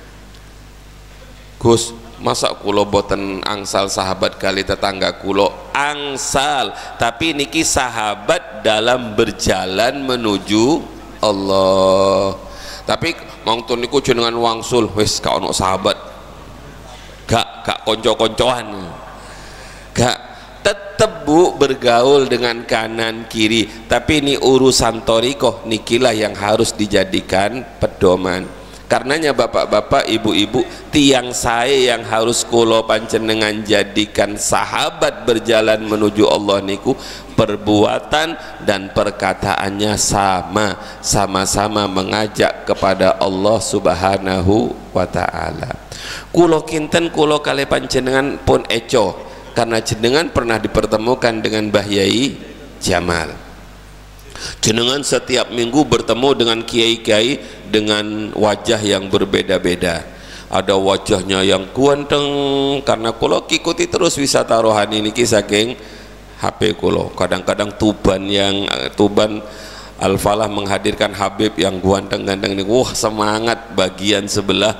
Gus, masa kulo boten angsal sahabat kali tetangga kulo? Angsal, tapi niki sahabat dalam berjalan menuju Allah. Tapi mangtun niku jenengan wangsul wis gak ono sahabat, gak konco-koncoan, gak, tetep bu bergaul dengan kanan kiri. Tapi ini urusan torikoh nikilah yang harus dijadikan pedoman. Karenanya bapak-bapak, ibu-ibu, tiang saya yang harus kulo panjenengan jadikan sahabat berjalan menuju Allah niku perbuatan dan perkataannya sama-sama mengajak kepada Allah Subhanahu wa ta'ala. Kulo kinten kulo kali panjenengan pun eco karena jenengan pernah dipertemukan dengan Mbah Yai Jamal. Jenengan setiap minggu bertemu dengan kiai-kiai dengan wajah yang berbeda-beda. Ada wajahnya yang kuanteng karena kulo ikuti terus wisata rohani niki saking HP kulo. Kadang-kadang Tuban Al-Falah menghadirkan Habib yang ganteng-ganteng ini. Wah, semangat bagian sebelah.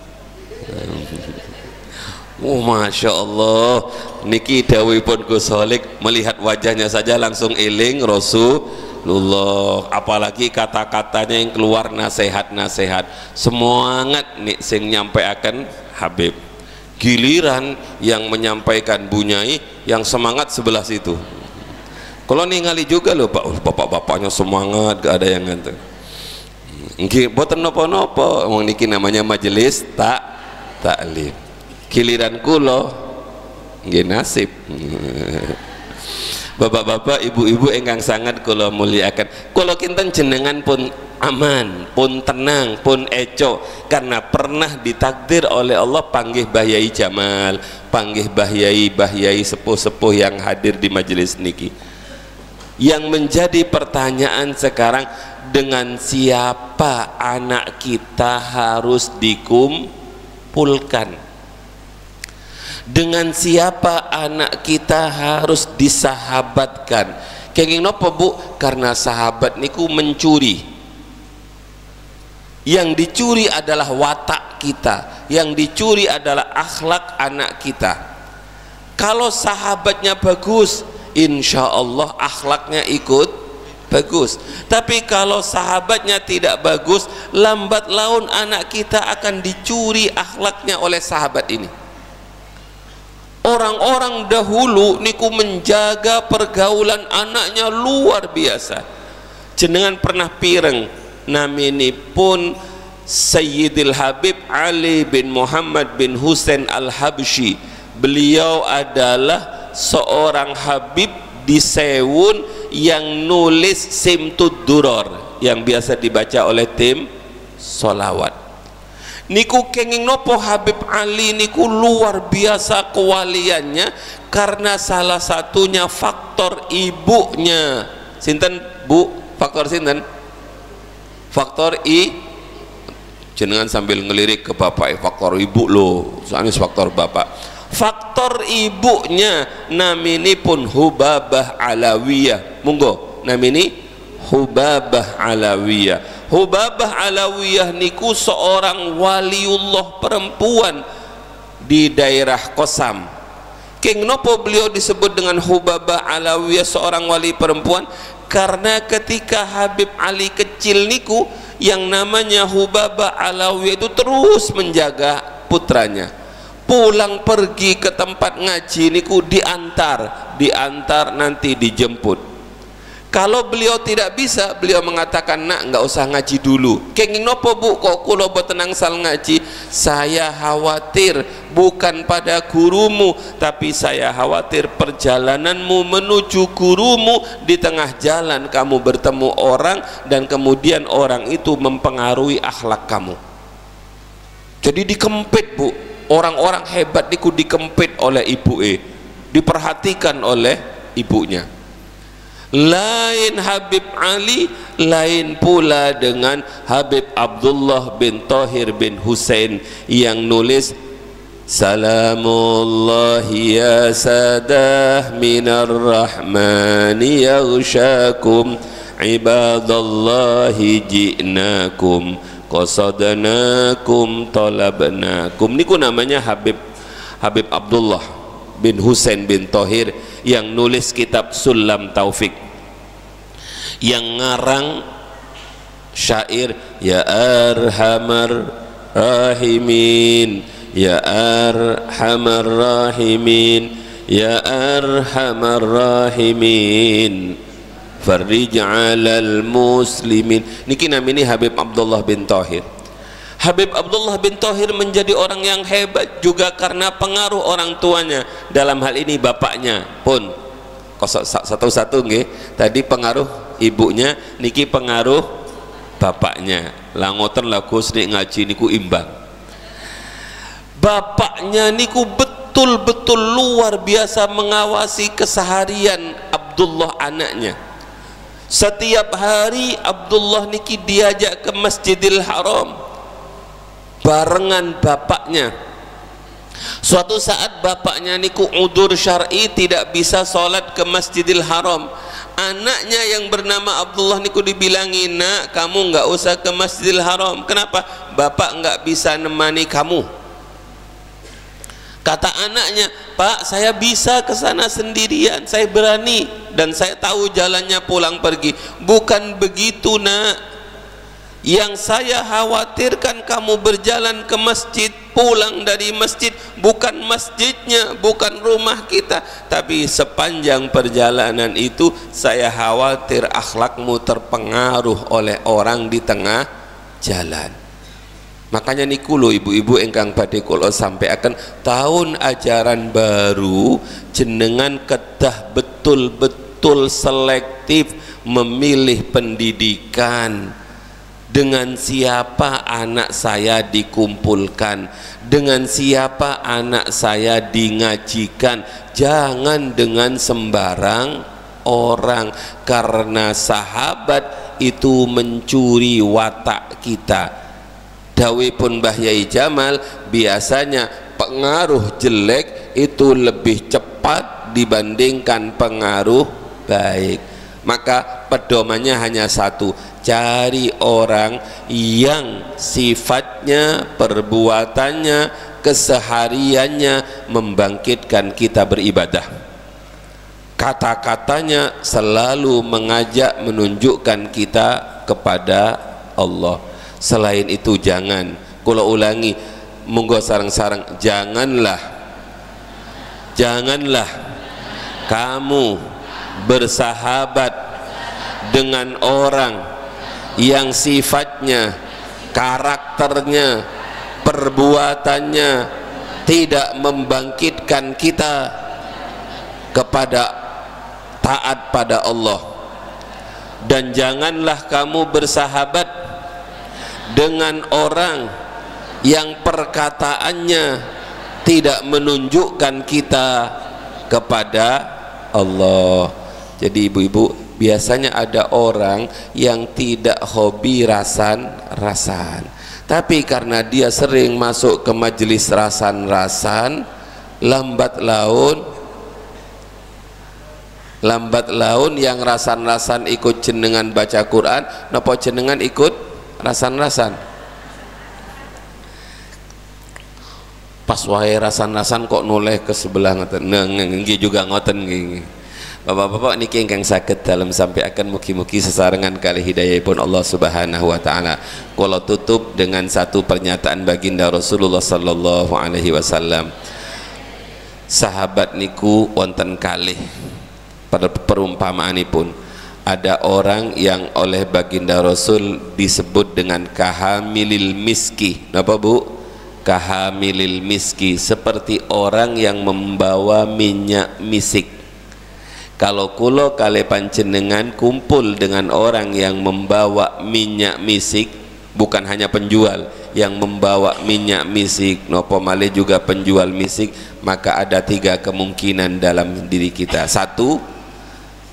Masya Allah, niki dawuhipun Gus Holik, melihat wajahnya saja langsung eling Rasulullah, apalagi kata-katanya yang keluar nasihat-nasihat. Semangat nih sing nyampeaken Habib. Giliran yang menyampaikan Bunyai yang semangat sebelah situ. Kalau ningali juga loh Pak, bapak-bapaknya semangat, gak ada yang ngantuk. Nggih boten napa-napa, wong niki namanya majelis taklim. Giliran kulo nggih nasib. Bapak-bapak, ibu-ibu ingkang sangat kula muliakan, kula kinten jenengan pun aman, pun tenang, pun eco karena pernah ditakdir oleh Allah panggih Mbah Yai Jamal, panggih Mbah Yai sepuh-sepuh yang hadir di majelis niki. Yang menjadi pertanyaan sekarang, dengan siapa anak kita harus dikumpulkan? Dengan siapa anak kita harus disahabatkan? Kenging nopo bu? Karena sahabat niku mencuri. Yang dicuri adalah watak kita, yang dicuri adalah akhlak anak kita. Kalau sahabatnya bagus, insya Allah akhlaknya ikut bagus. Tapi kalau sahabatnya tidak bagus, lambat laun anak kita akan dicuri akhlaknya oleh sahabat ini. Orang-orang dahulu niku menjaga pergaulan anaknya luar biasa. Jenengan pernah pireng naminipun Sayyidil Habib Ali bin Muhammad bin Husain Al-Habsyi. Beliau adalah seorang Habib di Sewun yang nulis Simtud Duror yang biasa dibaca oleh tim solawat. Niku kenging nopo Habib Ali niku luar biasa kewaliannya karena salah satunya faktor ibunya. Sinten bu? Faktor sinten? Faktor jenengan sambil ngelirik ke bapak, faktor ibu loh, soalnya faktor bapak. Faktor ibunya naminipun Hubabah Alawiyah. Monggo namini Hubabah Alawiyah. Hubabah Alawiyah niku seorang waliullah perempuan di daerah Qasam. King nopo beliau disebut dengan Hubabah Alawiyah seorang wali perempuan? Karena ketika Habib Ali kecil niku yang namanya Hubabah Alawiyah itu terus menjaga putranya. Pulang pergi ke tempat ngaji niku diantar nanti dijemput. Kalau beliau tidak bisa, beliau mengatakan, nak nggak usah ngaji dulu. Kenging nopo bu, kok kulo betenang sal ngaji? Saya khawatir bukan pada gurumu, tapi saya khawatir perjalananmu menuju gurumu, di tengah jalan kamu bertemu orang dan kemudian orang itu mempengaruhi akhlak kamu. Jadi dikempit bu, orang-orang hebat niku dikempit oleh ibu diperhatikan oleh ibunya. lain Habib Ali, lain pula dengan Habib Abdullah bin Tahir bin Husain yang nulis Salamullahi ya sadah minar rahmani yaghshakum ibadallahi ji'nakum qasadnakum talabnakum. Niku namanya Habib Abdullah bin Husain bin Tahir yang nulis kitab Sulam Taufik, yang ngarang syair ya arhamar rahimin, ya arhamar rahimin, ya arhamar rahimin, farij 'alal muslimin. Niki namanya Habib Abdullah bin Tahir. Habib Abdullah bin Tahir menjadi orang yang hebat juga karena pengaruh orang tuanya, dalam hal ini bapaknya pun satu-satu nggih. Tadi pengaruh ibunya, niki pengaruh bapaknya. Langoten laku sering ngaji niku imbang. Bapaknya niku betul-betul luar biasa mengawasi keseharian Abdullah anaknya. Setiap hari Abdullah niki diajak ke Masjidil Haram barengan bapaknya. Suatu saat bapaknya niku udzur syar'i tidak bisa sholat ke Masjidil Haram. Anaknya yang bernama Abdullah niku dibilangi, nak kamu nggak usah ke Masjidil Haram. Kenapa? Bapak nggak bisa nemani kamu. Kata anaknya, Pak saya bisa ke sana sendirian, saya berani dan saya tahu jalannya pulang pergi. Bukan begitu nak, yang saya khawatirkan kamu berjalan ke masjid, pulang dari masjid, bukan masjidnya, bukan rumah kita, tapi sepanjang perjalanan itu saya khawatir akhlakmu terpengaruh oleh orang di tengah jalan. Makanya niku lho ibu-ibu ingkang badhe kula sampaikan, tahun ajaran baru jenengan kedah betul-betul selektif memilih pendidikan. Dengan siapa anak saya dikumpulkan, dengan siapa anak saya dingajikan, jangan dengan sembarang orang, karena sahabat itu mencuri watak kita. Dawuhipun Mbah Yai Jamal, biasanya pengaruh jelek itu lebih cepat dibandingkan pengaruh baik. Maka pedomannya hanya satu, cari orang yang sifatnya, perbuatannya, kesehariannya membangkitkan kita beribadah. Kata-katanya selalu mengajak, menunjukkan kita kepada Allah. Selain itu jangan, kalau ulangi, monggo sarang-sarang, janganlah kamu bersahabat dengan orang yang sifatnya, karakternya, perbuatannya tidak membangkitkan kita kepada taat pada Allah. Dan janganlah kamu bersahabat dengan orang yang perkataannya tidak menunjukkan kita kepada Allah. Jadi ibu-ibu, biasanya ada orang yang tidak hobi rasan-rasan, tapi karena dia sering masuk ke majelis rasan-rasan, lambat laun yang rasan-rasan ikut jenengan baca Quran, napa jenengan ikut rasan-rasan? Pas wae rasan-rasan kok noleh ke sebelah ngoten. Nah, nggih juga ngoten nggih. Bapak-bapak niki ingkang saged dalem sampai akan mugi-mugi sesarengan kali hidayahipun Allah Subhanahu wa taala. Kula tutup dengan satu pernyataan baginda Rasulullah sallallahu alaihi wasallam. Sahabat niku wonten kalih pada perumpamaanipun. Ada orang yang oleh baginda Rasul disebut dengan kahamilil miski. Napa Bu? Kahamilil miski, seperti orang yang membawa minyak misik. Kalau kulo kale panjenengan kumpul dengan orang yang membawa minyak misik, bukan hanya penjual yang membawa minyak misik, nopo malih juga penjual misik, maka ada tiga kemungkinan dalam diri kita. Satu,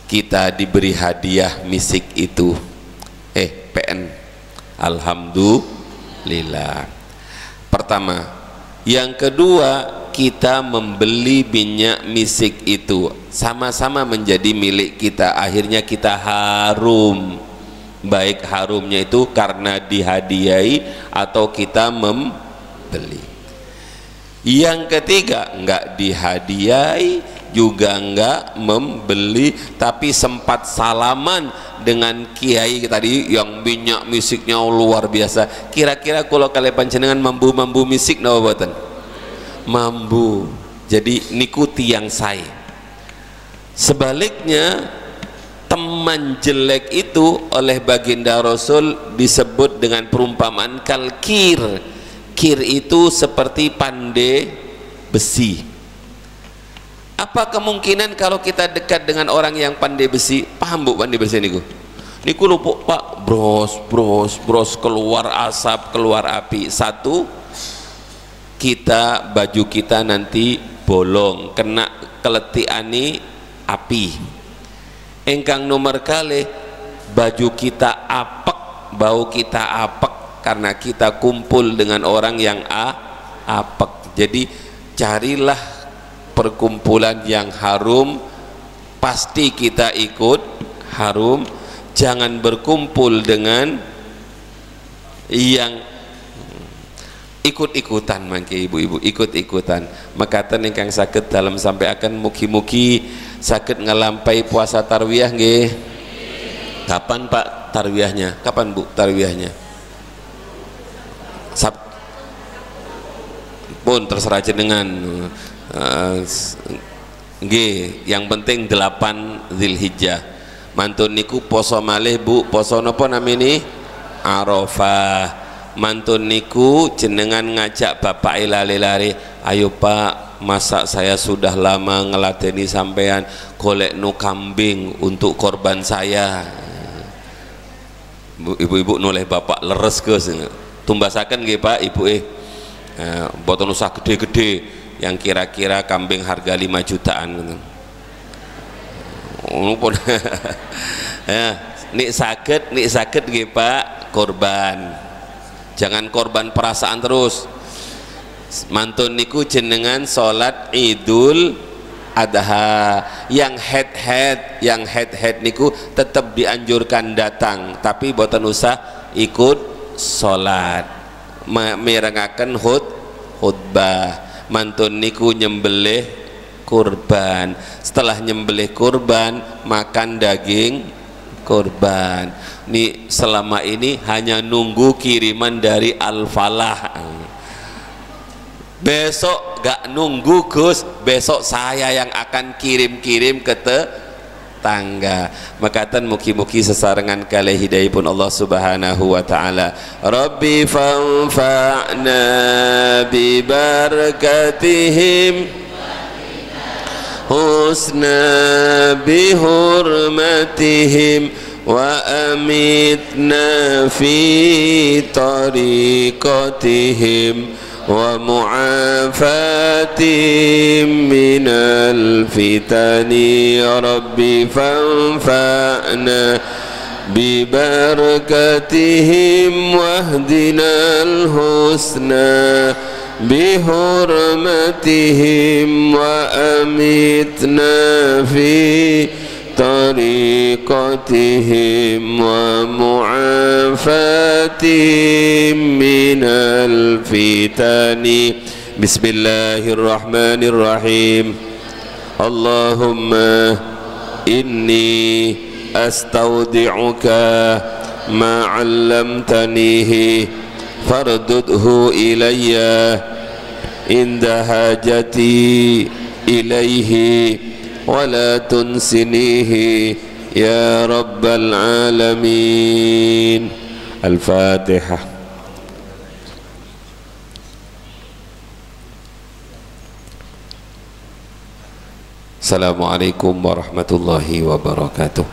kita diberi hadiah misik itu, PN, alhamdulillah. Pertama. Yang kedua, kita membeli minyak misik itu sama-sama menjadi milik kita, akhirnya kita harum. Baik harumnya itu karena dihadiahi atau kita membeli. Yang ketiga, enggak dihadiahi juga enggak membeli, tapi sempat salaman dengan kiai tadi yang minyak misiknya luar biasa. Kira-kira kalau kalian panjenengan mambu misik napa boten? Mambu. Jadi niku tiang saya. Sebaliknya, teman jelek itu oleh baginda Rasul disebut dengan perumpamaan kalkir. Kir itu seperti pandai besi. Apa kemungkinan kalau kita dekat dengan orang yang pandai besi? Paham bu pandai besi niku? Niku lupuk pak, bros keluar asap, keluar api. Satu, kita baju kita nanti bolong, kena keletiani api. Engkang nomor kali, baju kita apek, bau kita apek karena kita kumpul dengan orang yang apek. Jadi carilah perkumpulan yang harum, pasti kita ikut harum. Jangan berkumpul dengan yang ikut-ikutan, mangke ibu-ibu ikut-ikutan. Makatan ingkang sakit dalam sampai akan mugi-mugi sakit ngelampai puasa tarwiyah nggih. Kapan Pak tarwiyahnya? Kapan Bu tarwiyahnya? Pun terserah jenengan. Nggih, yang penting 8 Dzulhijjah. Mantun niku poso malih Bu, poso napa namine? Arafah. Mantun niku jenengan ngajak bapak lari-lari, ayo Pak, masa saya sudah lama ngeladeni sampean, golek no kambing untuk korban saya. Ibu-ibu noleh bapak leres Gus, tumbasaken nggih Pak Ibu boten usah gede-gede, yang kira-kira kambing harga 5 jutaan ya, nik sakit nggih Pak, korban, jangan korban perasaan terus. Mantun niku jenengan sholat Idul Adha, yang head niku tetap dianjurkan datang, tapi boten usah ikut sholat, mirengaken khutbah. Mantun niku nyembelih kurban, setelah nyembelih kurban makan daging kurban. Nih selama ini hanya nunggu kiriman dari Al-Falah. Besok gak nunggu Gus, besok saya yang akan kirim-kirim ke tangga. Makatan mugi-mugi sesarengan kali hidayahipun Allah Subhanahu wa taala. Rabbi fanfa'na bi barakatihim husna bi hurmatihim wa amitna fi tariqatihim wa mu'afatim minal fitani. Rabbi fanfa'na bi barakatihim wahdinal husna bi hurmatihim wa amitna fi tariqatihim wa mu'afatim minal fitani. Bismillahirrahmanirrahim. Allahumma inni astaudi'uka ma 'allamtanihi fardudhu ilayya inda hajati ilaihi ولا تنسنيه يا رب العالمين. الفاتحة. السلام عليكم ورحمة الله وبركاته.